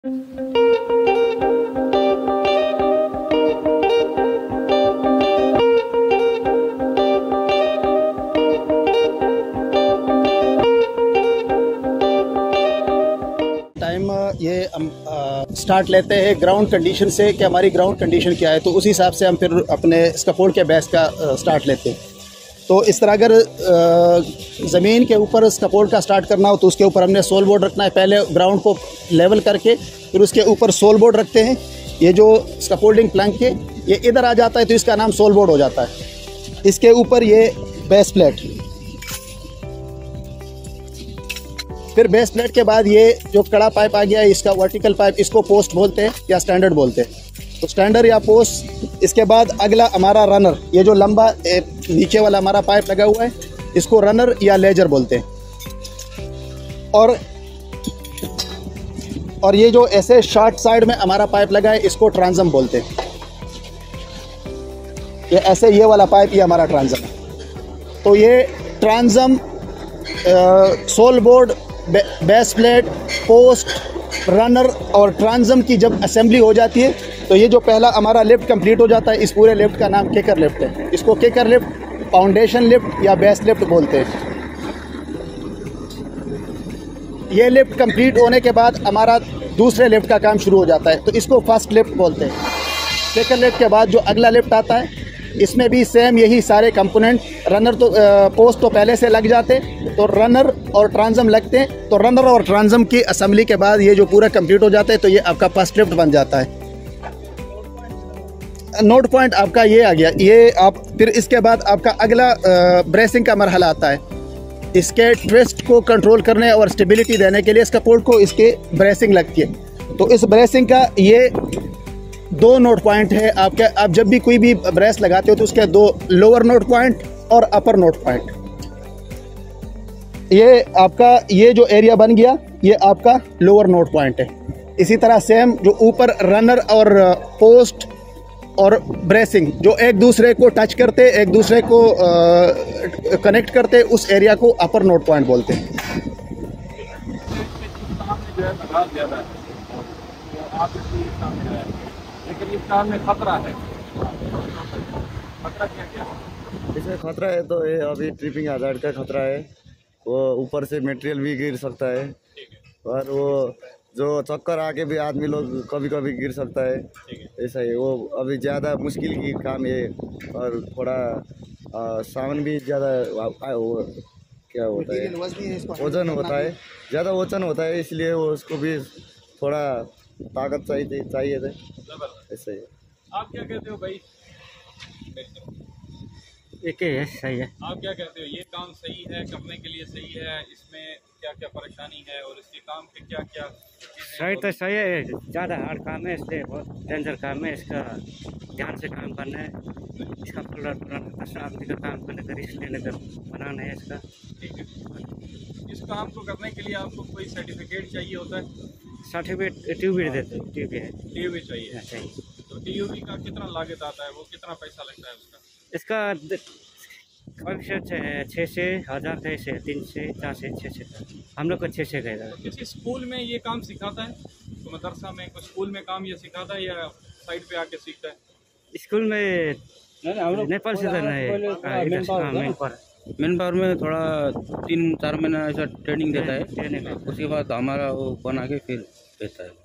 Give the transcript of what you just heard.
Time ये हम start लेते हैं ग्राउंड कंडीशन से कि हमारी ग्राउंड कंडीशन क्या है, तो उस हिसाब से हम फिर अपने स्कैफोल्ड के बेस का स्टार्ट लेते हैं। तो इस तरह अगर ज़मीन के ऊपर स्कैफोल्ड का स्टार्ट करना हो तो उसके ऊपर हमने सोल बोर्ड रखना है। पहले ग्राउंड को लेवल करके फिर उसके ऊपर सोल बोर्ड रखते हैं। ये जो स्कैफोल्डिंग प्लैंक है ये इधर आ जाता है तो इसका नाम सोल बोर्ड हो जाता है। इसके ऊपर ये बेस प्लेट, फिर बेस प्लेट के बाद ये जो कड़ा पाइप आ गया है इसका वर्टिकल पाइप, इसको पोस्ट बोलते हैं या स्टैंडर्ड बोलते हैं। तो स्टैंडर्ड या पोस्ट। इसके बाद अगला हमारा रनर, ये जो लंबा नीचे वाला हमारा पाइप लगा हुआ है इसको रनर या लेजर बोलते हैं। और ये जो ऐसे शॉर्ट साइड में हमारा पाइप लगा है इसको ट्रांसम बोलते हैं। ये ऐसे ये वाला पाइप ये हमारा ट्रांसम है। तो ये transom, sole board, base plate, post, runner और ट्रांसम की जब असेंबली हो जाती है तो ये जो पहला हमारा लिफ्ट कंप्लीट हो जाता है। इस पूरे लिफ्ट का नाम किकर लिफ्ट है। इसको किकर लिफ्ट, फाउंडेशन लिफ्ट या बेस लिफ्ट बोलते हैं। ये लिफ्ट कंप्लीट होने के बाद हमारा दूसरे लिफ्ट का काम शुरू हो जाता है तो इसको फर्स्ट लिफ्ट बोलते हैं। किकर लिफ्ट के बाद जो अगला लिफ्ट आता है इसमें भी सेम यही सारे कंपोनेंट, रनर तो पोस्ट तो पहले से लग जाते तो रनर और ट्रांसम लगते हैं। तो रनर और ट्रांसम की असेंबली के बाद ये जो पूरा कंप्लीट हो जाता है तो ये आपका फर्स्ट लिफ्ट बन जाता है। नोट पॉइंट आपका ये आ गया। ये आप फिर इसके बाद आपका अगला ब्रेसिंग का मरहला आता है। इसके ट्विस्ट को कंट्रोल करने और स्टेबिलिटी देने के लिए स्कैफोल्ड को इसके ब्रेसिंग लगती है। तो इस ब्रेसिंग का ये दो नोट पॉइंट है आपके। आप जब भी कोई भी ब्रेस लगाते हो तो उसके दो लोअर नोट पॉइंट और अपर नोट पॉइंट। ये आपका ये जो एरिया बन गया ये आपका लोअर नोट पॉइंट है। इसी तरह सेम जो ऊपर रनर और पोस्ट और ब्रेसिंग जो एक दूसरे को टच करते, एक दूसरे को कनेक्ट करते, उस एरिया को अपर नोट पॉइंट बोलते हैं। लेकिन इस काम में खतरा है। खतरा क्या इसमें खतरा है तो ये अभी ट्रिपिंग हजार्ड का खतरा है। वो ऊपर से मटेरियल भी गिर सकता है और वो जो चक्कर आके भी आदमी लोग कभी कभी गिर सकता है। ऐसा है, वो अभी ज़्यादा मुश्किल की काम है और थोड़ा सामान भी ज़्यादा क्या होता है, वजन होता है, ज़्यादा वजन होता है, इसलिए वो उसको भी थोड़ा ताकत चाहिए थे। ऐसे ही आप क्या कहते हो भाई? एक है, सही है। आप क्या कहते हो, ये काम सही है, करने के लिए सही है? इसमें क्या क्या परेशानी है और इसके काम पे क्या क्या? सही तो सही है, ज़्यादा हार्ड काम है, इसलिए बहुत डेंजर काम है। इसका ध्यान से काम करना है, इसका पूरा आदमी का काम करने का रिस्क लेने का बनाना है इसका। ठीक है। इस काम को करने के लिए आपको कोई सर्टिफिकेट चाहिए होता है? सर्टिफिकेट ट्यूब देते हैं, ट्यूब है, टीयूबी चाहिए। चाहिए। तो टीयूबी का कितना लागत आता है, वो कितना पैसा लगता है उसका? इसका कभी से 6 से 1000 का, से 3 से 4 से 6 से, हम लोग को 6 से गए। तो किसी स्कूल में ये काम सिखाता है? तो मदरसा में कोई स्कूल में काम ये सिखाता है या साइड पे आके सीखता है? स्कूल में नेपाल से मैन पावर में थोड़ा 3-4 महीना ऐसा ट्रेनिंग देता है, उसके बाद हमारा वो बना के फिर देता है।